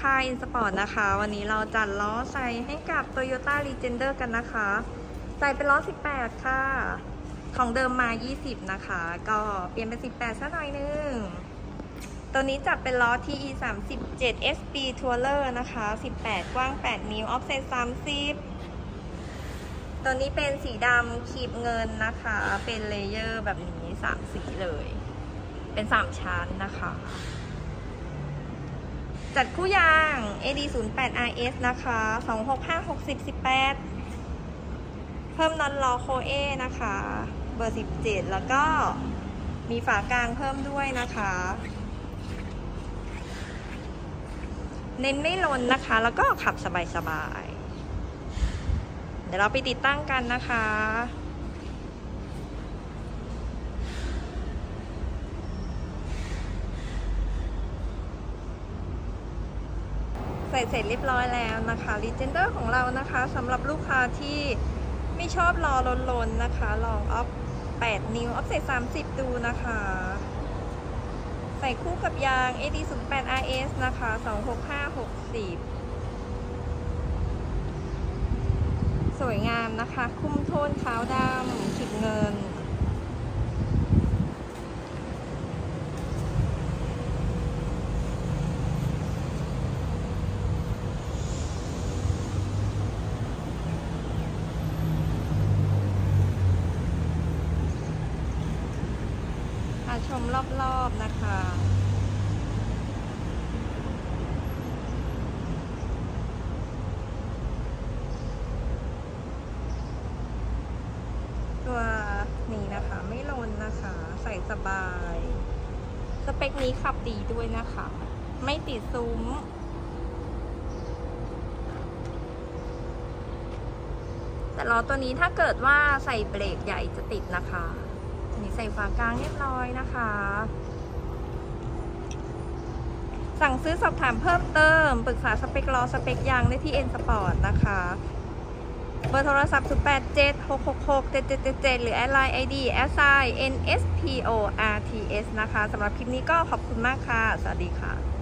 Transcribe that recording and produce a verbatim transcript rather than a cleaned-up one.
ค่าย InSport นะคะวันนี้เราจัดล้อใส่ให้กับ Toyota Legender กันนะคะใส่เป็นล้อสิบแปดค่ะของเดิมมายี่สิบนะคะก็เปลี่ยนเป็นสิบแปดซะหน่อยนึงตัวนี้จัดเป็นล้อ ที อี สามสิบเจ็ด เอส ปี Tourer นะคะสิบแปดกว้างแปดนิ้ว Offset สามสิบตัวนี้เป็นสีดำขีบเงินนะคะเป็นเลเยอร์แบบนี้สามสีเลยเป็นสามชั้นนะคะจัดคู่ยาง เอ ดี ศูนย์ แปด อาร์ เอส นะคะสองหกห้า หกสิบ สิบแปดเพิ่มน็อตล้อโคเอนะคะเบอร์สิบเจ็ดแล้วก็มีฝากลางเพิ่มด้วยนะคะเน้นไม่ล้นนะคะแล้วก็ขับสบายๆเดี๋ยวเราไปติดตั้งกันนะคะใส่เสร็จเรียบร้อยแล้วนะคะ Legender ของเรานะคะสำหรับลูกค้าที่ไม่ชอบล้อล้นๆนะคะลองออฟแปดนิ้วออฟเซตสามสิบดูนะคะใส่คู่กับยาง เอ ดี ศูนย์ แปด อาร์ เอส นะคะสองหกห้า หกสิบสวยงามนะคะคุมโทนขาวดำขีดเงินชมรอบๆนะคะตัวนี้นะคะไม่ล้นนะคะใส่สบายสเปคนี้ขับดีด้วยนะคะไม่ติดซุ้มแต่ล้อตัวนี้ถ้าเกิดว่าใส่เบรกใหญ่จะติดนะคะนี่ใส่ฝากลางเรียบร้อยนะคะสั่งซื้อสอบถามเพิ่มเติมปรึกษาสเปคล้อสเปคยางได้ที่ InSport นะคะเบอร์โทรศัพท์ศูนย์ แปด เจ็ด หก หก หก เจ็ด เจ็ด เจ็ด เจ็ดหรือแอดไลน์ ไอ ดี แอท ไซน์ เอ็น เอส พี โอ อาร์ ที เอส นะคะสำหรับคลิปนี้ก็ขอบคุณมากค่ะสวัสดีค่ะ